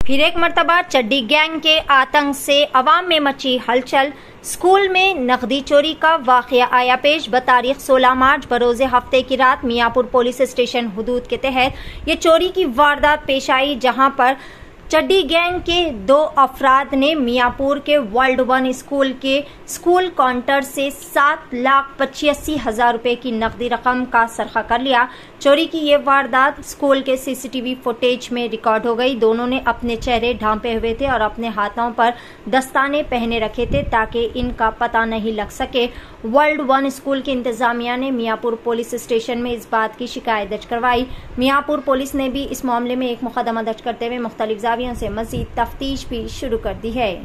फिर एक मर्तबा चड्डी गैंग के आतंक से अवाम में मची हलचल। स्कूल में नकदी चोरी का वाकया आया पेश। बतारीख 16 मार्च बरोज़े हफ्ते की रात मियाँपुर पुलिस स्टेशन हुदूद के तहत ये चोरी की वारदात पेश आई, जहां पर चड्डी गैंग के 2 अफराद ने मियाँपुर के वर्ल्ड वन स्कूल के स्कूल काउंटर से 7,85,000 रुपए की नकदी रकम का सरका कर लिया। चोरी की ये वारदात स्कूल के सीसीटीवी फुटेज में रिकॉर्ड हो गई। दोनों ने अपने चेहरे ढांपे हुए थे और अपने हाथों पर दस्ताने पहने रखे थे ताकि इनका पता नहीं लग सके। वर्ल्ड वन स्कूल की इंतजामिया ने मियाँपुर पुलिस स्टेशन में इस बात की शिकायत दर्ज करवाई। मियाँपुर पुलिस ने भी इस मामले में एक मुकदमा दर्ज करते हुए मुख्तलिफ जावियों से मजीद तफ्तीश भी शुरू कर दी है।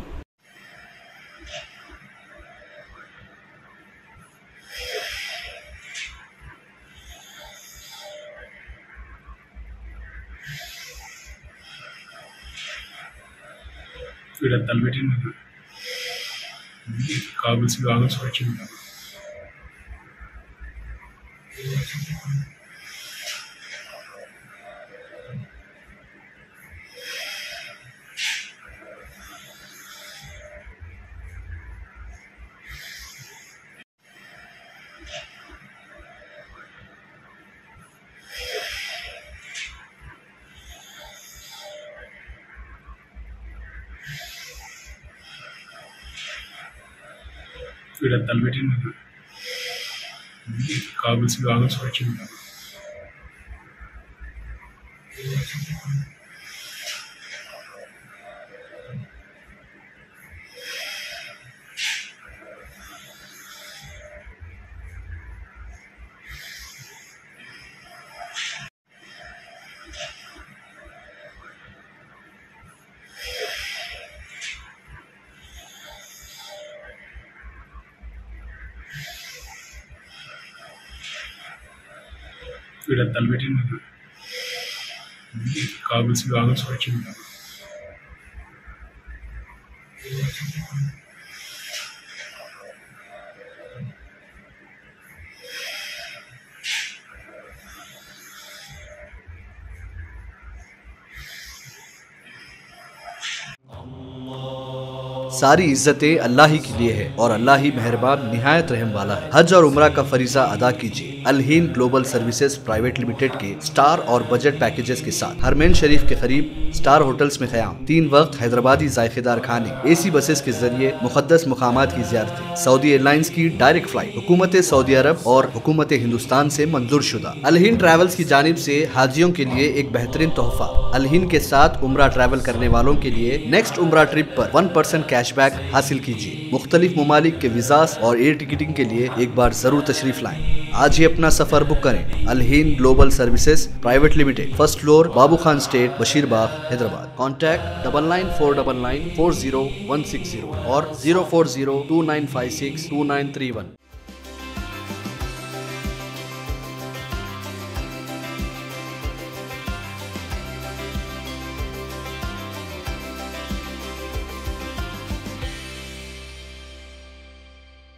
వీళ్ళ కావలసి వచ్చింది. వీళ్ళ తలపెట్టిన కావలసి వచ్చింది. వీళ్ళ తలపెట్టిన కావలసి వచ్చింది. सारी इज्जतें अल्लाह ही के लिए है और अल्लाह ही मेहरबान निहायत रहम वाला है। हज और उम्रा का फरीजा अदा कीजिए Al Hind global services private limited के स्टार और बजट पैकेजेस के साथ। हरमैन शरीफ के करीब स्टार होटल्स में क़याम, 3 वक्त हैदराबादी जायकेदार खाने, AC बसेस के जरिए मुक़द्दस मुकामात की ज़ियारतें, सऊदी एयरलाइंस की डायरेक्ट फ्लाइट, हुकूमत सऊदी अरब और हुकूमत हिंदुस्तान से मंजूर शुदा। अल हिंद ट्रैवल्स की जानिब से हाजियों के लिए एक बेहतरीन तोहफा। अल हिंद के साथ उम्रा ट्रैवल करने वालों के लिए नेक्स्ट उम्रा ट्रिप पर 1% कैशबैक हासिल कीजिए। मुख्तलिफ ममालिक के वीज़ास और एयर टिकटिंग के लिए एक बार जरूर तशरीफ लाएं। आज ही अपना सफर बुक करें। Al Hind global services private limited, first floor, Babu Khan state, Basheerbagh, Hyderabad. Contact 9949940160 और 04029562931।